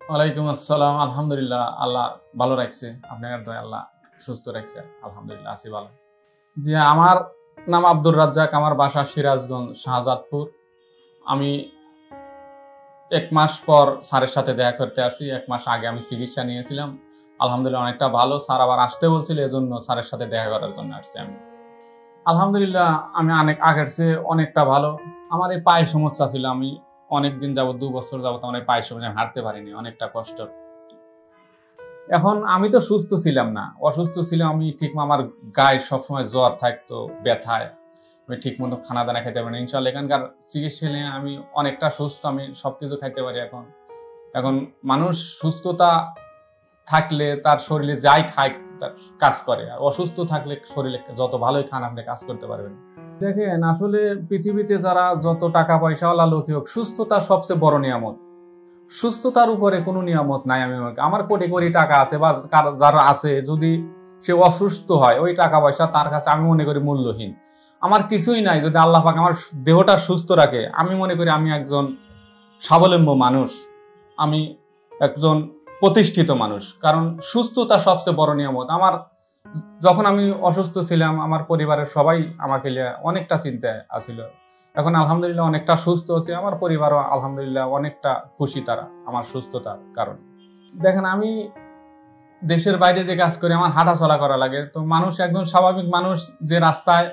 ওয়ালাইকুম আসসালাম। আলহামদুলিল্লাহ, আল্লাহ ভালো রাখছে। আপনার দয় আল্লাহ সুস্থ রাখছে, আলহামদুলিল্লাহ আছি ভালো। জি, আমার নাম আব্দুর রাজ্জাক, আমার বাসা সিরাজগঞ্জ শাহজাদপুর। আমি 1 মাস পর স্যারের সাথে দেখা করতে আসছি। 1 মাস আগে আমি চিকিৎসা নিয়েছিলাম, আলহামদুলিল্লাহ অনেকটা ভালো। স্যার আবার আসতে বলছিল, এজন্য স্যারের সাথে দেখা করার জন্য আসছি আমি। আলহামদুলিল্লাহ আমি অনেক আগের চেয়ে অনেকটা ভালো। আমার এই পায়ের সমস্যা ছিল, আমি অনেকদিন যাবত 2 বছর যাবত আমার পায়ের সমস্যা, আমি হাঁটতে পারিনি, অনেকটা কষ্ট। এখন আমি তো সুস্থ ছিলাম না, অসুস্থ ছিলাম আমি। ঠিক আমার গায়ে সবসময় জ্বর থাকতো, ব্যথায় আমি ঠিক মতো খানা দানা খেতে পারি না। ইনশাল্লাহ এখানকার চিকিৎসা নিয়ে আমি অনেকটা সুস্থ, আমি সবকিছু খাইতে পারি এখন। এখন মানুষ সুস্থতা থাকলে তার শরীরে যাই খায় তার কাজ করে, আর অসুস্থ থাকলে শরীরে যত ভালোই খান আপনি কাজ করতে পারবেন। দেখেন, আসলে পৃথিবীতে যারা যত টাকা পয়সাওয়ালা লোকই হোক, সুস্থতা সবচেয়ে বড় নিয়ামত। সুস্থতার উপরে কোনো নিয়ামত নাই। আমার কোটি কোটি টাকা আছে বা যারা আছে, যদি সে অসুস্থ হয়, ওই টাকা পয়সা তার কাছে আমি মনে করি মূল্যহীন। আমার কিছুই নাই, যদি আল্লাহ পাক আমার দেহটা সুস্থ রাখে, আমি মনে করি আমি একজন স্বাবলম্বী মানুষ, আমি একজন প্রতিষ্ঠিত মানুষ। কারণ সুস্থতা সবচেয়ে বড় নিয়ামত। আমার যখন আমি অসুস্থ ছিলাম, আমার পরিবারের সবাই আমাকে নিয়ে অনেকটা চিন্তায় আছিল। এখন আলহামদুলিল্লাহ অনেকটা সুস্থ হচ্ছে, আমার পরিবারও আলহামদুলিল্লাহ অনেকটা খুশি তারা আমার সুস্থতার কারণে। দেখেন, আমি দেশের বাইরে যে কাজ করি, আমার হাঁটা চলা করা লাগে। তো মানুষ, একজন স্বাভাবিক মানুষ যে রাস্তায়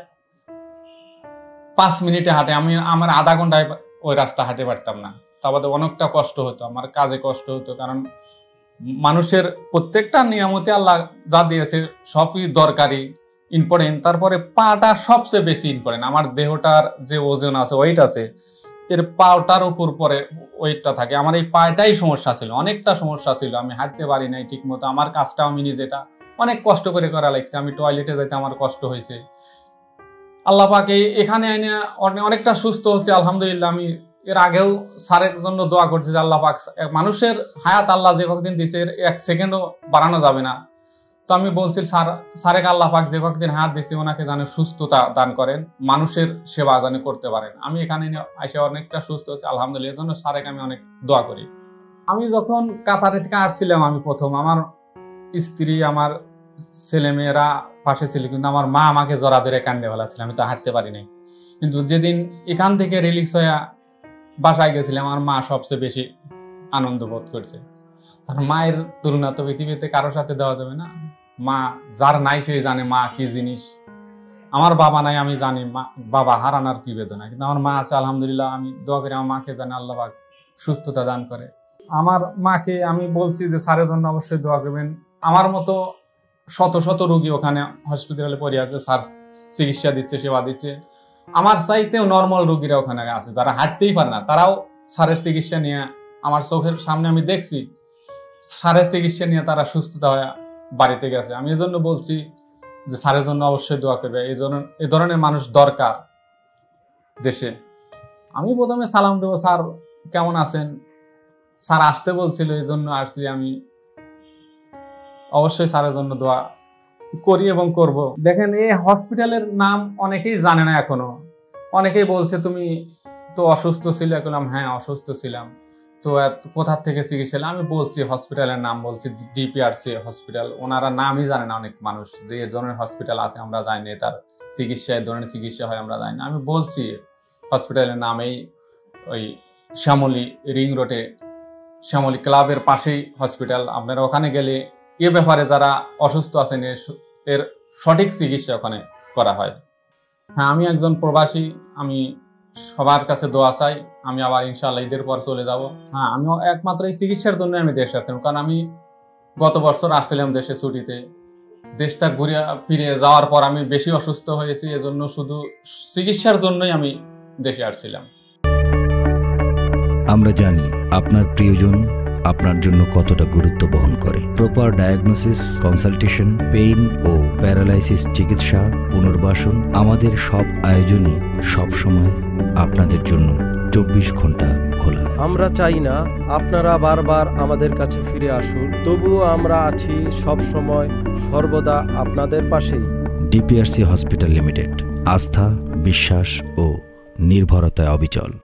5 মিনিটে হাঁটে, আমার আধা ঘন্টায় ওই রাস্তা হাঁটে পারতাম না। তারপরে অনেকটা কষ্ট হতো, আমার কাজে কষ্ট হতো। কারণ মানুষের প্রত্যেকটা নিয়ামতে আল্লাহ যা দিয়েছে সবই দরকারি, ইম্পর্টেন্ট। তারপরে পাটা সবচেয়ে বেশি ইম্পর্টেন্ট। আমার দেহটার যে ওজন আছে, ওয়েট আছে, এর পাটার উপর পরে ওয়েটটা থাকে। আমার এই পাটাই সমস্যা ছিল, অনেকটা সমস্যা ছিল। আমি হাঁটতে পারি নাই ঠিক মতো। আমার কাজটা আমি নিজেটা অনেক কষ্ট করে করা লাগছে। আমি টয়লেটে যাইতে আমার কষ্ট হয়েছে। আল্লাহ পাক এখানে আইনে অনেকটা সুস্থ হচ্ছে, আলহামদুলিল্লাহ। আমি এর আগেও স্যারের জন্য দোয়া করছি যে আল্লাহ পাক, মানুষের হায়াত আল্লাহ যে কতদিন দিচ্ছে 1 সেকেন্ডও বাড়ানো যাবে না। তো আমি বলছি স্যারেকে আল্লাহ পাক যে কতদিন হায়াত দিচ্ছে, ওনাকে যেন সুস্থতা দান করেন, মানুষের সেবা যেন করতে পারেন। আমি এখানে এসে অনেকটা সুস্থ হচ্ছে, আলহামদুলিল্লাহ। এর জন্য স্যারেকে আমি অনেক দোয়া করি। আমি যখন কাতারে থেকে আসছিলাম, আমি প্রথম, আমার স্ত্রী, আমার ছেলে মেয়েরা পাশে ছিল, কিন্তু আমার মা আমাকে জড়া ধরে কান্দে ফেলাছিল, আমি তো হাঁটতে পারি নাই। কিন্তু যেদিন এখান থেকে রিলিক্স হয়ে বাসায় গেছিলাম, আমার মা সবচেয়ে বেশি আনন্দ বোধ করছে। আর মায়ের তুলনা তো পৃথিবীতে কারোর সাথে দেওয়া যাবে না। মা যার নাই সেই জানে মা কি জিনিস। আমার বাবা নাই, আমি জানি বাবা হারানোর কি বেদনা, কিন্তু আমার মা আছে, আলহামদুলিল্লাহ। আমি দোয়া করি আমার মাকে জানে আল্লাহ পাক সুস্থতা দান করে। আমার মাকে আমি বলছি যে স্যারের জন্য অবশ্যই দোয়া করবেন। আমার মতো শত শত রোগী ওখানে হসপিটালে পড়ে আছে, স্যার চিকিৎসা দিচ্ছে, সেবা দিচ্ছে। আমার চাইতেও নর্মাল রোগীরা ওখানে আছে, যারা হাঁটতেই পারে না, তারাও স্যারের চিকিৎসা নিয়ে, আমার চোখের সামনে আমি দেখছি, স্যারের চিকিৎসা নিয়ে তারা সুস্থতা হয়ে বাড়িতে গেছে। আমি এই জন্য বলছি যে স্যারের জন্য অবশ্যই দোয়া করবে। এই ধরনের মানুষ দরকার দেশে। আমি প্রথমে সালাম দেবো, স্যার কেমন আছেন, স্যার আসতে বলছিল, এই জন্য আসছি। আমি অবশ্যই স্যারের জন্য দোয়া করি এবং করব। দেখেন, এই হসপিটালের নাম অনেকেই জানে না এখনো। অনেকেই বলছে তুমি তো অসুস্থ ছিলে। বললাম হ্যাঁ, অসুস্থ ছিলাম। তো কোথা থেকে চিকিৎসা? আমি বলছি হসপিটালের নাম, বলছি ডিপিআরসি হসপিটাল। ওনারা নামই জানে না, অনেক মানুষ যে এই ধরনের হসপিটাল আছে আমরা জানি না, তার চিকিৎসা এই ধরনের চিকিৎসা হয় আমরা জানি না। আমি বলছি হসপিটালের নামেই, ওই শ্যামলী রিং রোডে, শ্যামলী ক্লাবের পাশেই হসপিটাল। আপনারা ওখানে গেলে এ ব্যাপারে যারা অসুস্থ আছেন এর সঠিক চিকিৎসা ওখানে করা হয়। হ্যাঁ, আমি একজন প্রবাসী, আমি সবার কাছে দোয়া চাই। আমি আবার ইনশাআল্লাহ ঈদের পর চলে যাব। হ্যাঁ, আমি একমাত্র এই চিকিৎসার জন্য আমি দেশে আসছিলাম, কারণ আমি গত বছর আসছিলাম দেশে ছুটিতে। দেশটা ঘুরে ফিরে যাওয়ার পর আমি বেশি অসুস্থ হয়েছি, এজন্য শুধু চিকিৎসার জন্যই আমি দেশে আসছিলাম। আমরা জানি আপনার প্রিয়জন আপনার জন্য কতটা গুরুত্ব বহন করে। প্রপার ডায়াগনোসিস, কনসালটেশন, পেইন ও প্যারালাইসিস চিকিৎসা, পুনর্বাসন, আমাদের সব আয়োজনই সবসময় আপনাদের জন্য 24 ঘন্টা খোলা। আমরা চাই না আপনারা বারবার আমাদের কাছে ফিরে আসুন, তবুও আমরা আছি সব সময় সর্বদা আপনাদের পাশেই। ডিপিআরসি হসপিটাল লিমিটেড, আস্থা, বিশ্বাস ও নির্ভরতায় অবিচল।